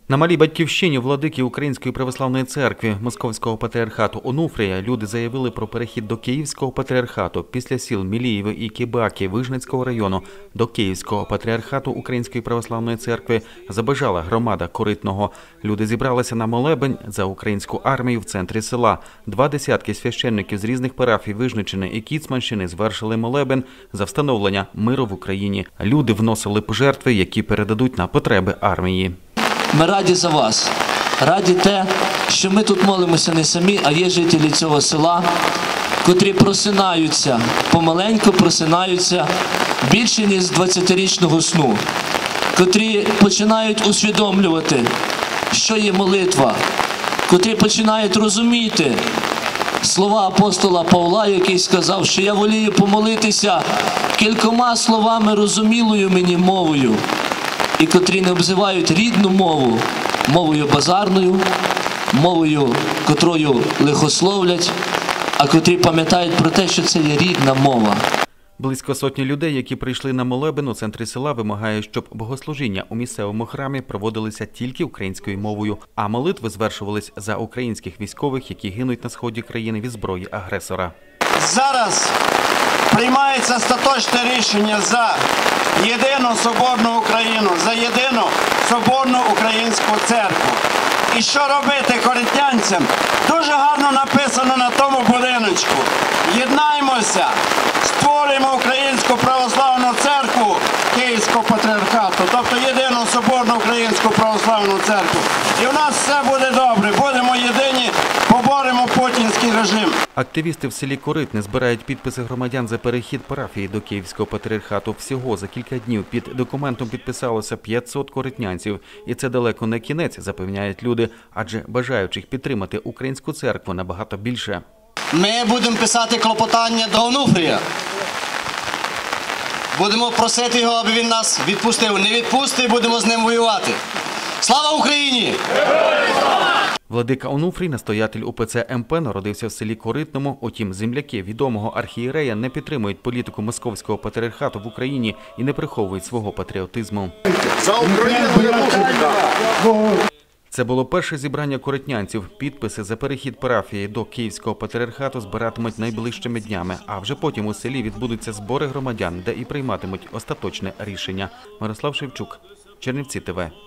На малій батьківщині владики Української православної церкви Московського патріархату Онуфрія люди заявили про перехід до Київського патріархату після сіл Мілієве і Кібаки Вижницького району до Київського патріархату Української православної церкви забажала громада Коритного. Люди зібралися на молебень за українську армію в центрі села. 20 священників з різних парафій Вижниччини і Кіцманщини звершили молебень за встановлення миру в Україні. Люди вносили пожертви, які передадуть на потреби армії. Ми раді за вас, раді те, що ми тут молимося не самі, а є жителі цього села, котрі просинаються, помаленьку просинаються більше, ніж з 20-річного сну, котрі починають усвідомлювати, що є молитва, котрі починають розуміти слова апостола Павла, який сказав, що я волію помолитися кількома словами розумілою мені мовою, і котрі не обзивають рідну мову мовою базарною, мовою, котрою лихословлять, а котрі пам'ятають про те, що це є рідна мова. Близько сотні людей, які прийшли на молебен у центрі села, вимагає, щоб богослужіння у місцевому храмі проводилися тільки українською мовою, а молитви звершувались за українських військових, які гинуть на сході країни від зброї агресора. Зараз приймається остаточне рішення за єдину соборну Україну, за єдину соборну українську церкву. І що робити коритнянцям? Дуже гарно написано на тому будиночку. Єднаймося, створюємо Українську православну церкву Київського патріархату, тобто єдину соборну Українську православну церкву. І в нас все буде добре, будемо єдині, поборемо путінський режим. Активісти в селі Коритне збирають підписи громадян за перехід парафії до Київського патріархату. Всього за кілька днів під документом підписалося 500 коритнянців. І це далеко не кінець, запевняють люди, адже бажаючих підтримати українську церкву набагато більше. Ми будемо писати клопотання до Онуфрія. Будемо просити його, аби він нас відпустив. Не відпустить, будемо з ним воювати. Слава Україні! Владика Онуфрій, настоятель УПЦ МП, народився в селі Коритному. Утім, земляки відомого архієрея не підтримують політику Московського патріархату в Україні і не приховують свого патріотизму. За Україну і музика! Це було перше зібрання коритнянців. Підписи за перехід парафії до Київського патріархату збиратимуть найближчими днями, а вже потім у селі відбудуться збори громадян, де і прийматимуть остаточне рішення. Мирослав Шевчук, Чернівці ТВ.